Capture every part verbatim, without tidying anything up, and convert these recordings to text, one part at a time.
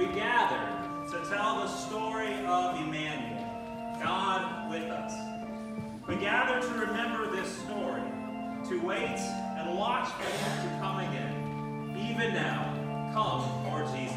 we gather to tell the story of Emmanuel, God with us. We gather to remember this story, to wait and watch for him to come again. Even now, come, Lord Jesus.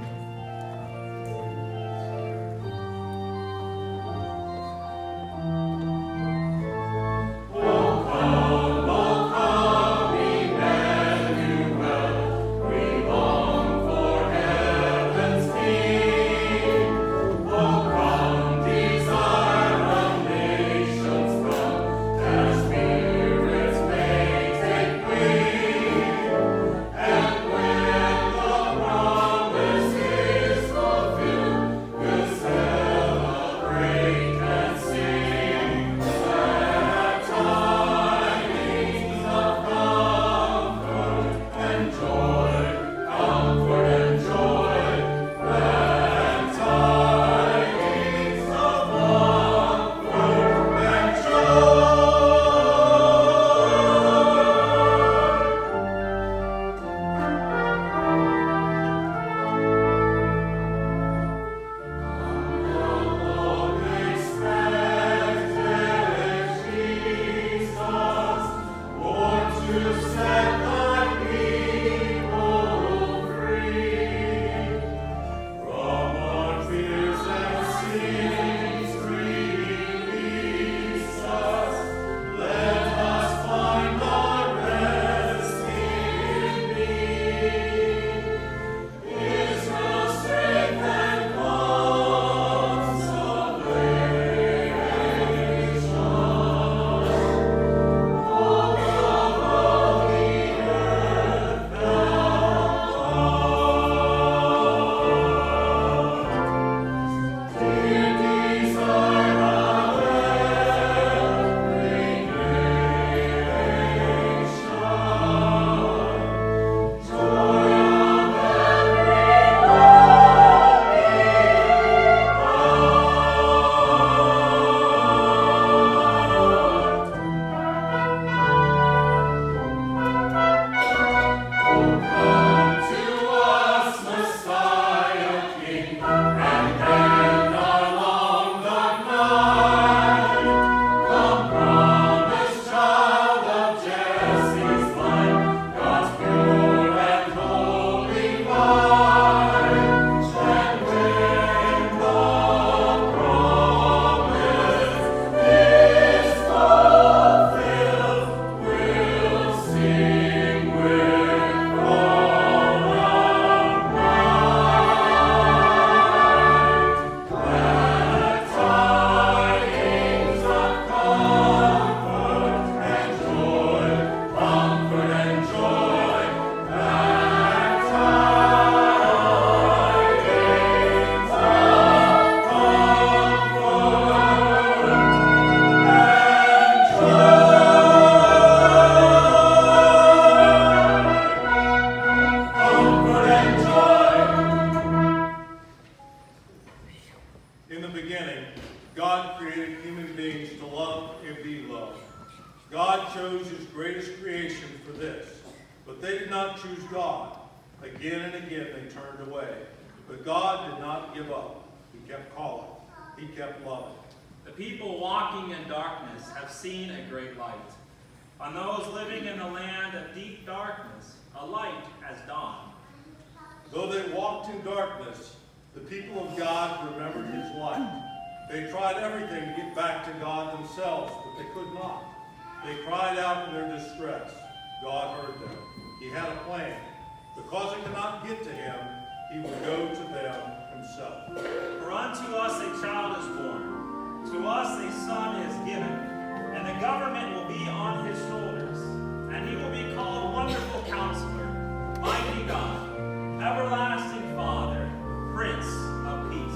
On those living in the land of deep darkness, a light has dawned. Though they walked in darkness, the people of God remembered his light. They tried everything to get back to God themselves, but they could not. They cried out in their distress. God heard them. He had a plan. Because they could not get to him, he would go to them himself. For unto us a child is born, to us a son is given, and the government will be on his shoulders, and he will be called Wonderful Counselor, Mighty God, Everlasting Father, Prince of Peace.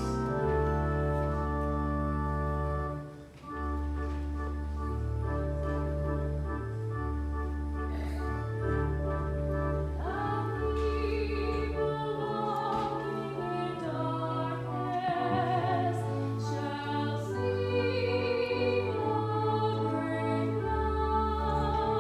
Shall see the great love.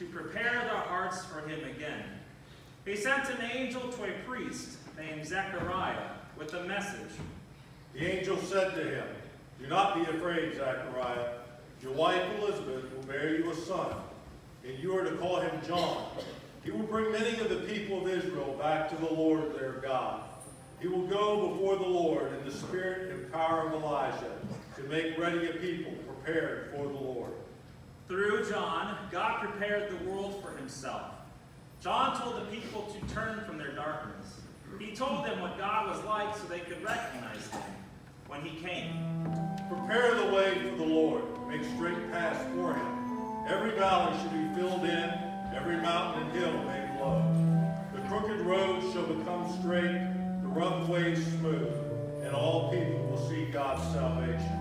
to prepare their hearts for him again. He sent an angel to a priest named Zechariah with a message. The angel said to him, "Do not be afraid, Zechariah. Your wife Elizabeth will bear you a son, and you are to call him John. He will bring many of the people of Israel back to the Lord their God. He will go before the Lord in the spirit and power of Elijah to make ready a people prepared for the Lord." Through John, God prepared the world for himself. John told the people to turn from their darkness. He told them what God was like so they could recognize him when he came. Prepare the way for the Lord. Make straight paths for him. Every valley should be filled in, every mountain and hill made low. The crooked roads shall become straight, the rough ways smooth, and all people will see God's salvation.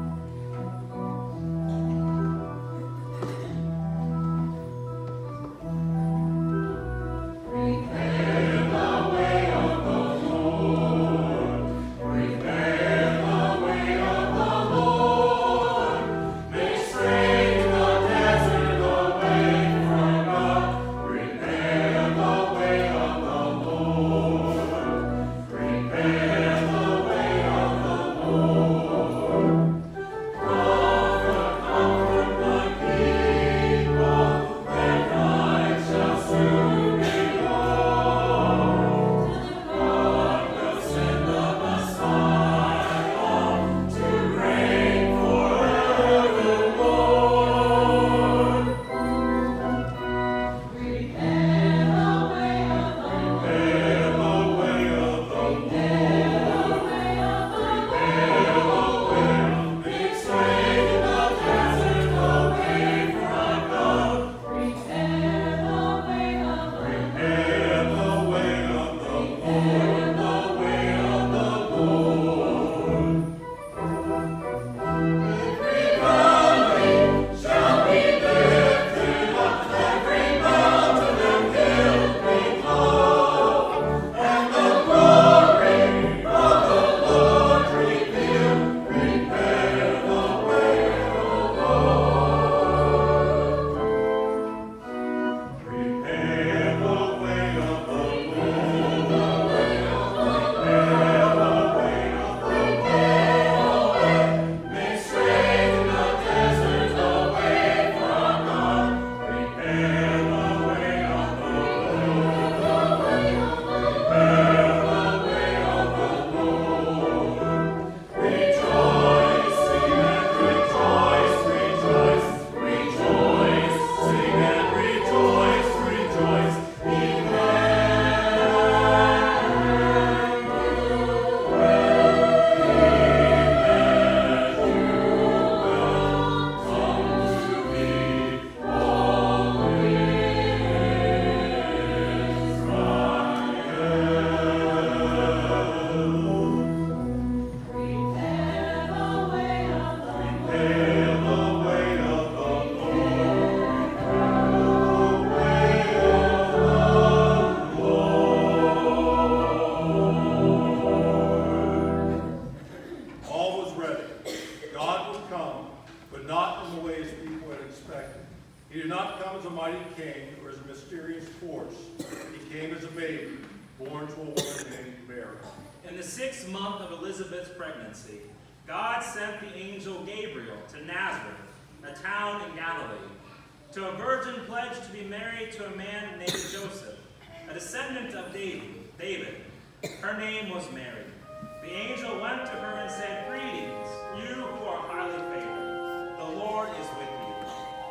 In the sixth month of Elizabeth's pregnancy, God sent the angel Gabriel to Nazareth, a town in Galilee, to a virgin pledged to be married to a man named Joseph, a descendant of David. David. Her name was Mary. The angel went to her and said, "Greetings, you who are highly favored. The Lord is with you."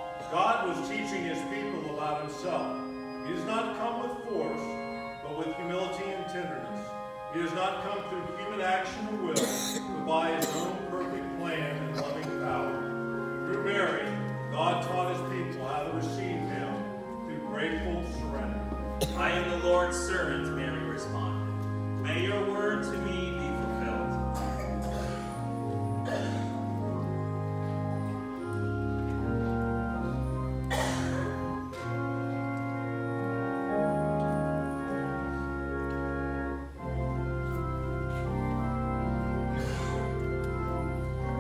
God was teaching his people about himself. He does not come with force, but with humility and tenderness. He does not come through human action or will, but by his own perfect plan and loving power. Through Mary, God taught his people how to receive him through grateful surrender. "I am the Lord's servant," Mary responded. "May your word to me be fulfilled."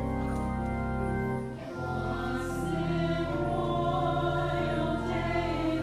Once in royal days,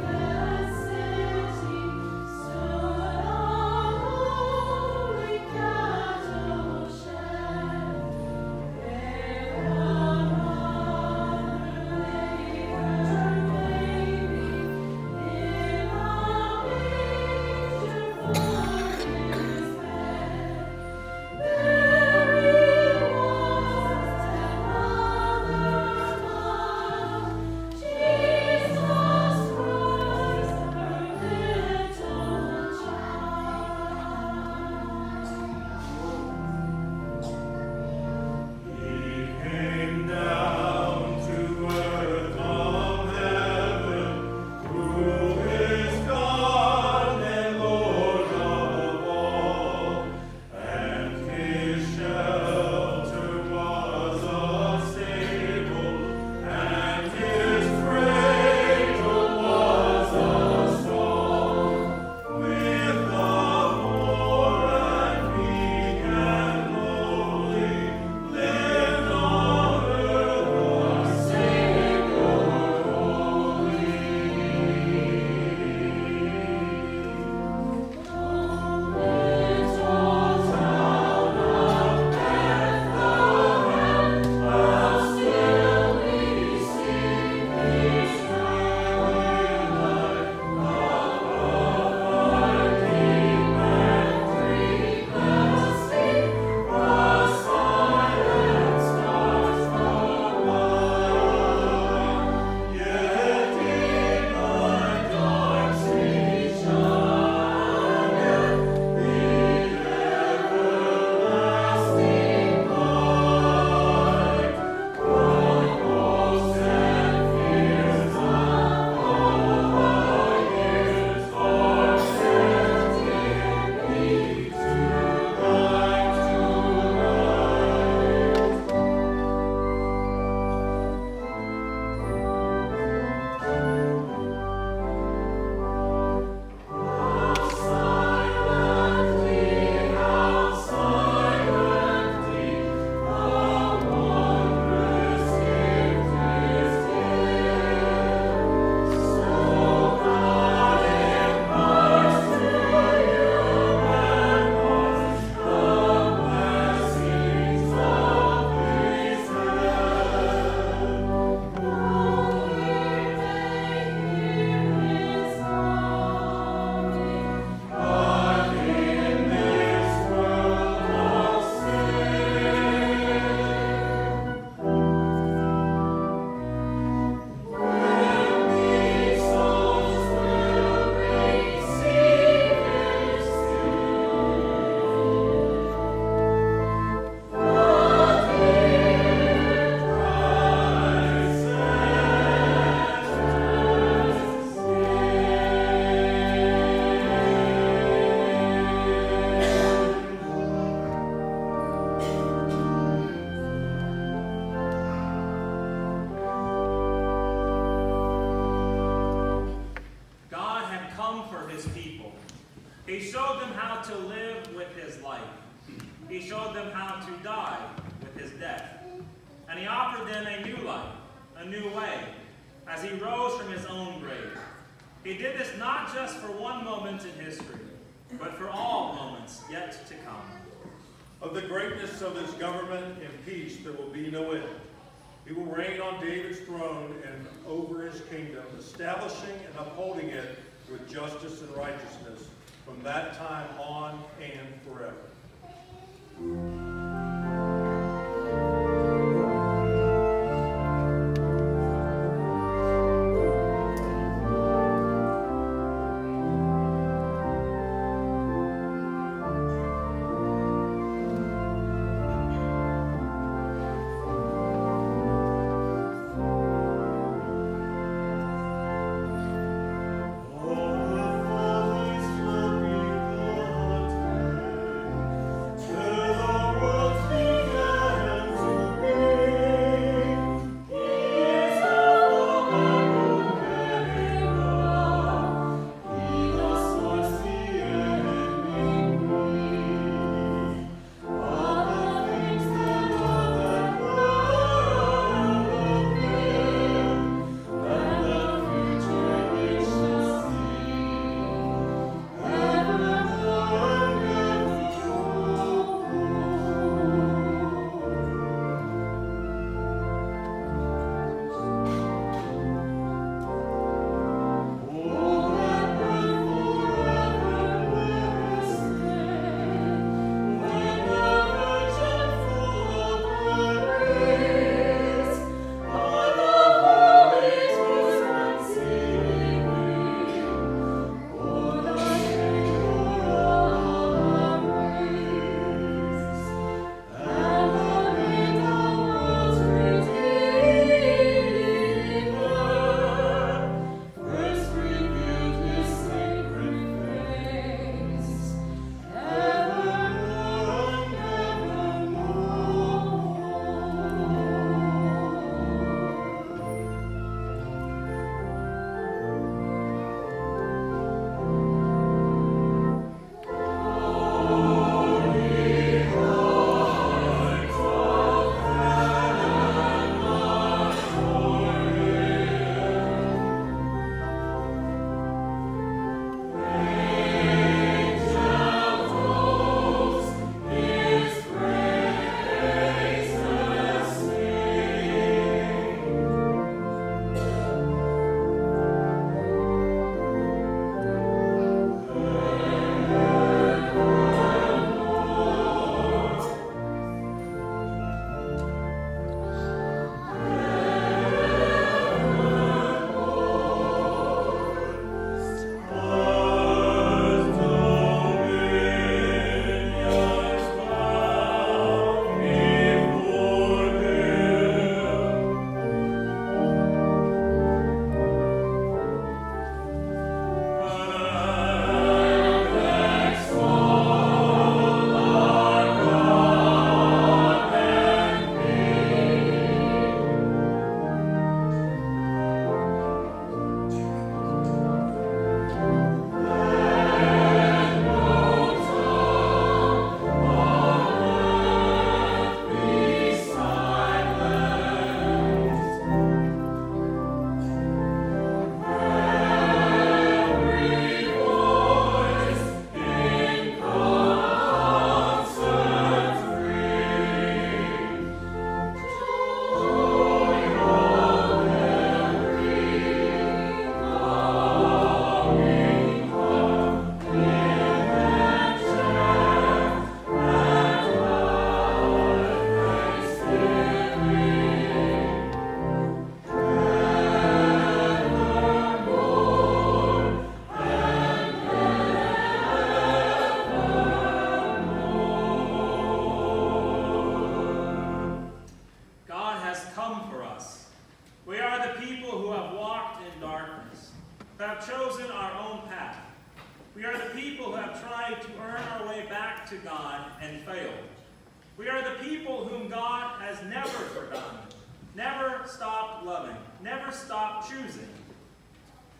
come for his people. He showed them how to live with his life. He showed them how to die with his death. And he offered them a new life, a new way, as he rose from his own grave. He did this not just for one moment in history, but for all moments yet to come. Of the greatness of his government and peace there will be no end. He will reign on David's throne and over his kingdom, establishing and upholding it with justice and righteousness from that time on and forever. We are the people who have tried to earn our way back to God and failed. We are the people whom God has never forgotten, never stopped loving, never stopped choosing.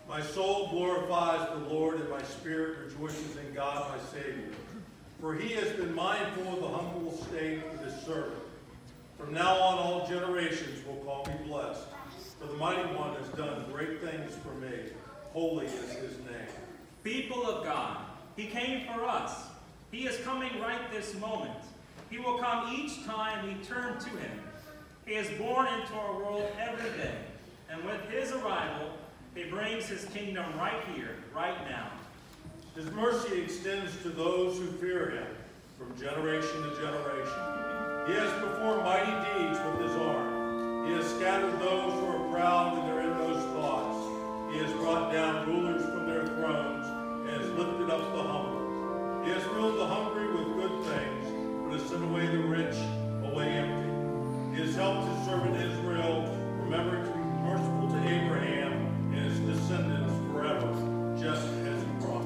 My soul glorifies the Lord, and my spirit rejoices in God my Savior. For he has been mindful of the humble state of his servant. From now on all generations will call me blessed. For the Mighty One has done great things for me. Holy is his name. People of God, he came for us. He is coming right this moment. He will come each time we turn to him. He is born into our world every day. And with his arrival, he brings his kingdom right here, right now. His mercy extends to those who fear him from generation to generation. He has performed mighty deeds with his arm. He has scattered those who are proud in their inmost thoughts. He has brought down rulers from their thrones and has lifted up the humble. He has filled the hungry with good things, but has sent away the rich away empty. He has helped his servant Israel, remembering to be merciful to Abraham and his descendants forever, just as he promised.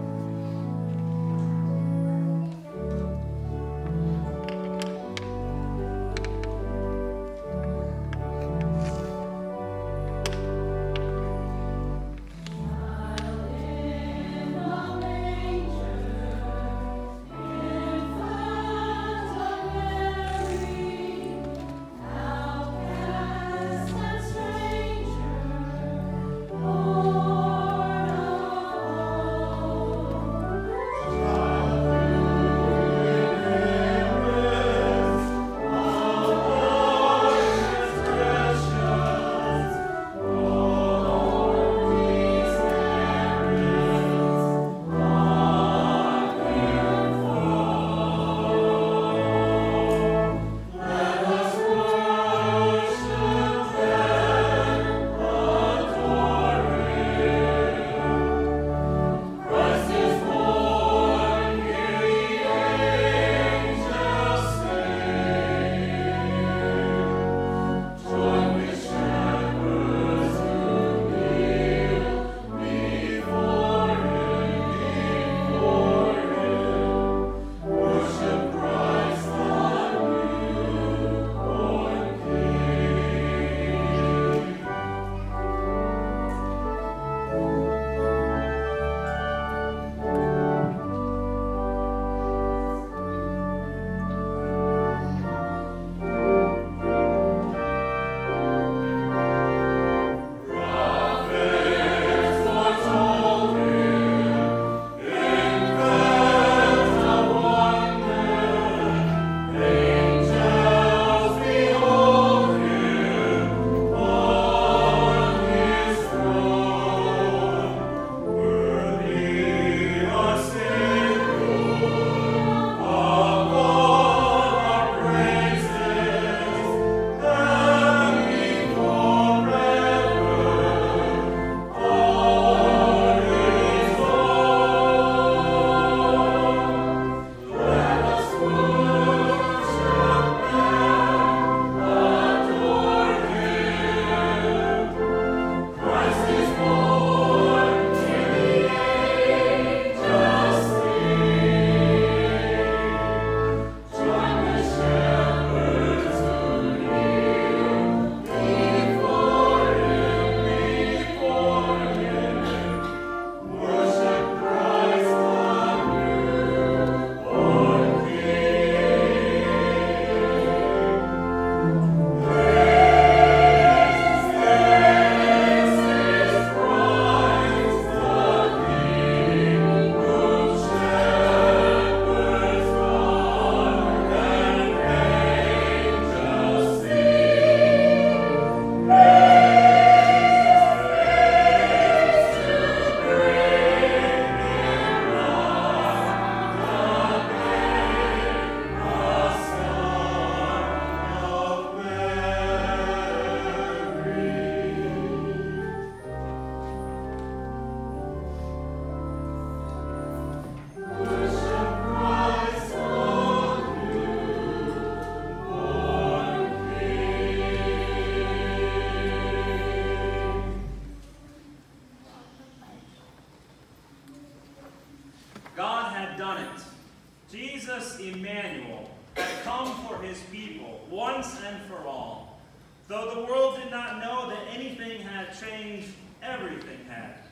Jesus Emmanuel had come for his people once and for all. Though the world did not know that anything had changed, everything had.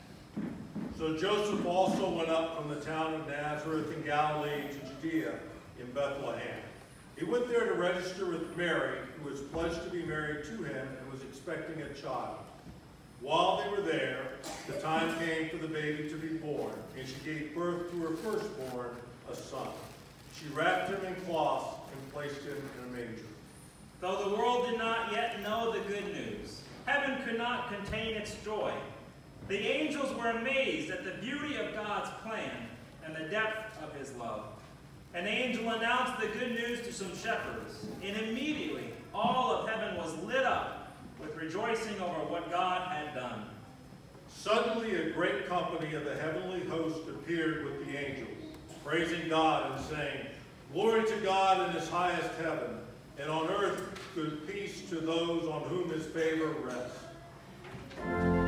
So Joseph also went up from the town of Nazareth in Galilee to Judea in Bethlehem. He went there to register with Mary, who was pledged to be married to him and was expecting a child. While they were there, the time came for the baby to be born, and she gave birth to her firstborn, a son. She wrapped him in cloths and placed him in a manger. Though the world did not yet know the good news, heaven could not contain its joy. The angels were amazed at the beauty of God's plan and the depth of his love. An angel announced the good news to some shepherds, and immediately all of heaven was lit up with rejoicing over what God had done. Suddenly a great company of the heavenly host appeared with the angels, praising God and saying, "Glory to God in his highest heaven, and on earth good peace to those on whom his favor rests."